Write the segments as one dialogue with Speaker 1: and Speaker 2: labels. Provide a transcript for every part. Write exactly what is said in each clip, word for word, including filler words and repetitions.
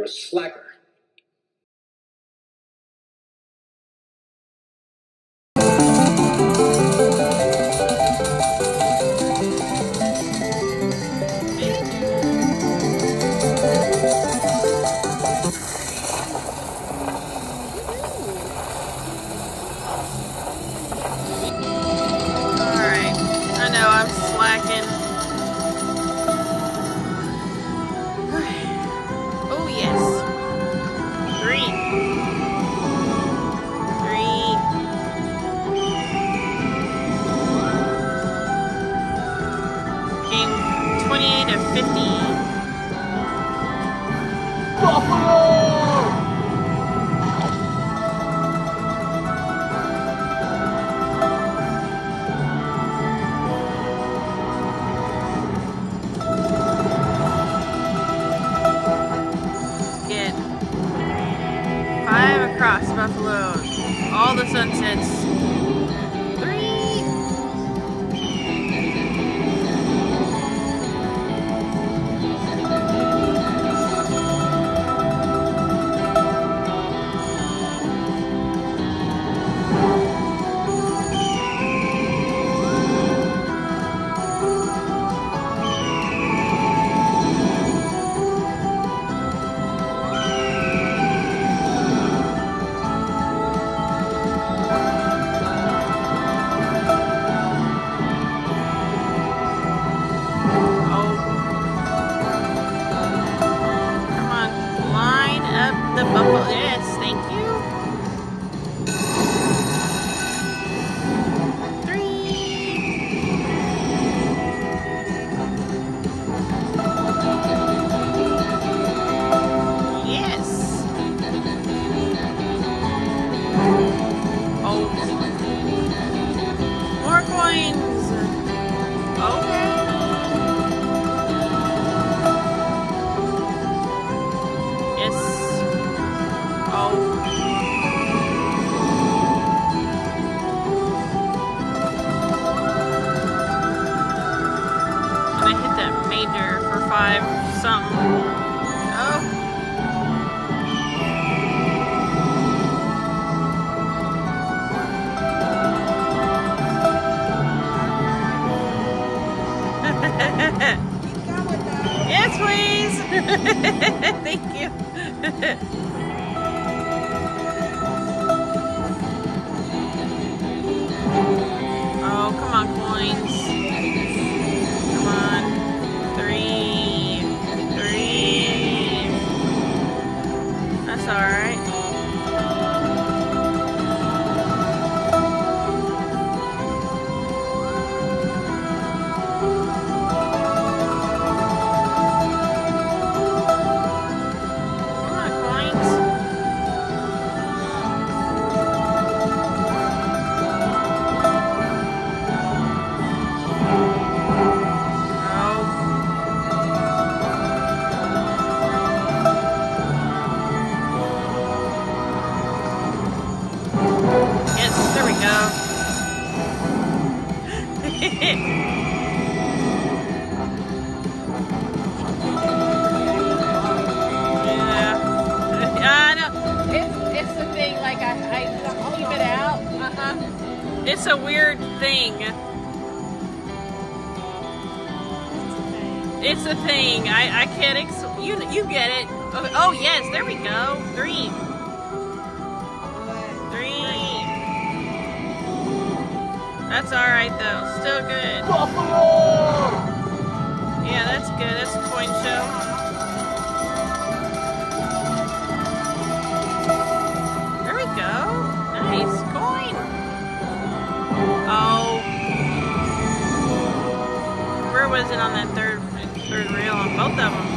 Speaker 1: a slacker.
Speaker 2: All the sunsets. Three. Yes, please. Thank you. Oh, come on, coins. Come on. Three. Three. That's all right. It's a weird thing. It's a thing. I, I can't ex- you you get it. Oh, oh yes, there we go. Three. Three. That's alright though. Still good. Yeah, that's good. That's a coin show. Nice coin. Oh, where was it on that third third reel on both of them?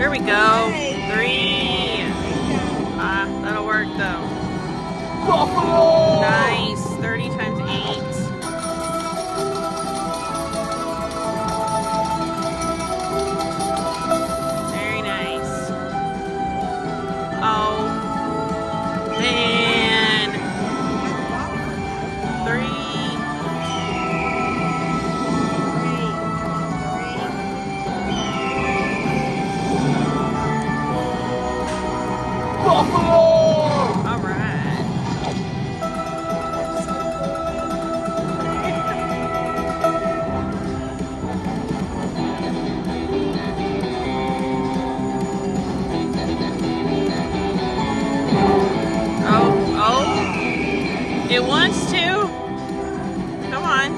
Speaker 2: There we go. Three. Ah, that'll work though. Nice. thirty times eight. Very nice. Oh. Man. Three. All right. Oh, oh. It wants to. Come on.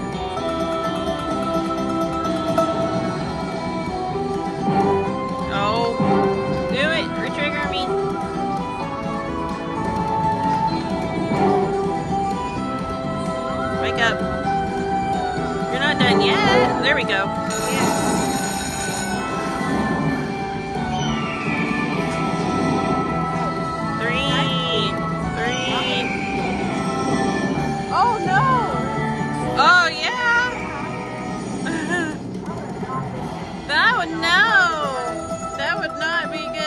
Speaker 2: Oh. Do it. Retrigger me. Wake up. You're not done yet. There we go. Three. Three. Oh no. Oh yeah. That would no. That would not be good.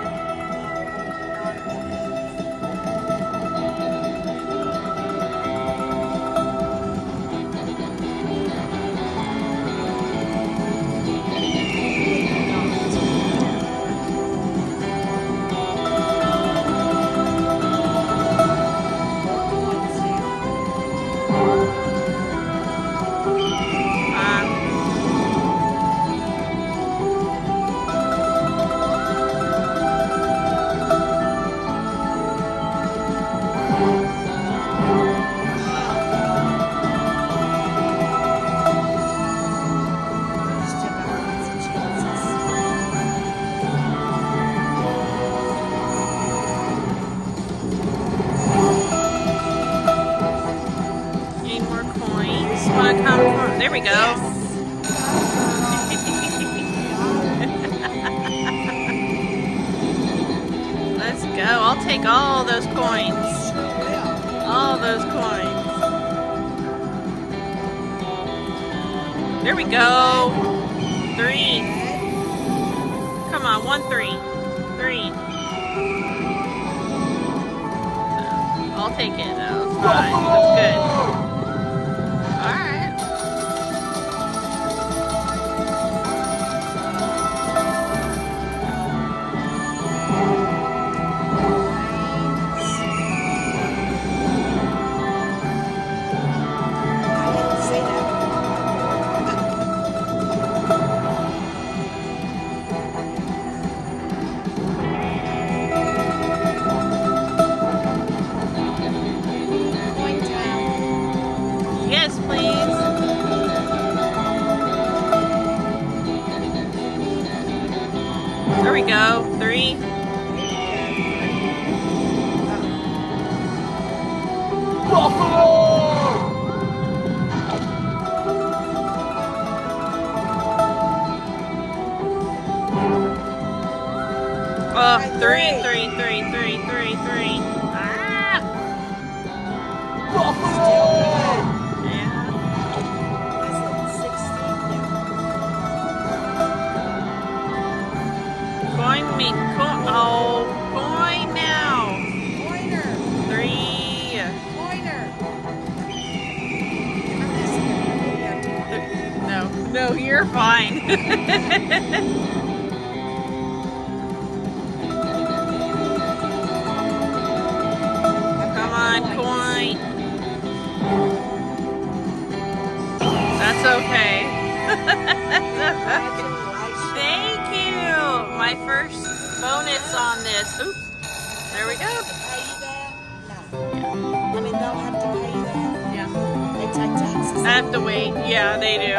Speaker 2: There we go. Yes. Let's go. I'll take all those coins. All those coins. There we go. Three. Come on, one, three. Three. I'll take it. That's fine. That's good. Alright. Yes, please. There we go. Three. Oh, three, three, three, three, three, three. Ah! Coin me, coin, oh, coin now.
Speaker 1: Pointer.
Speaker 2: Three.
Speaker 1: Pointer.
Speaker 2: No, no, you're fine. Come on, coin. That's okay. That's okay. Thank you. My first bonus on this. Oops. There we go.
Speaker 1: Pay you that? No. I mean, they'll have to pay you that.
Speaker 2: Yeah.
Speaker 1: They take taxes.
Speaker 2: I have to wait. Yeah, they do.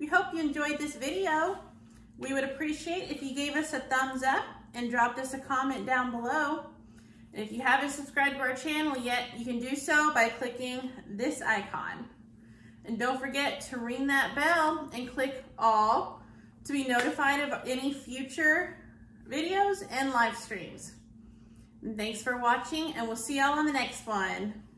Speaker 1: We hope you enjoyed this video. We would appreciate if you gave us a thumbs up and dropped us a comment down below. And if you haven't subscribed to our channel yet, you can do so by clicking this icon. And don't forget to ring that bell and click all to be notified of any future videos and live streams. And thanks for watching, and we'll see y'all on the next one.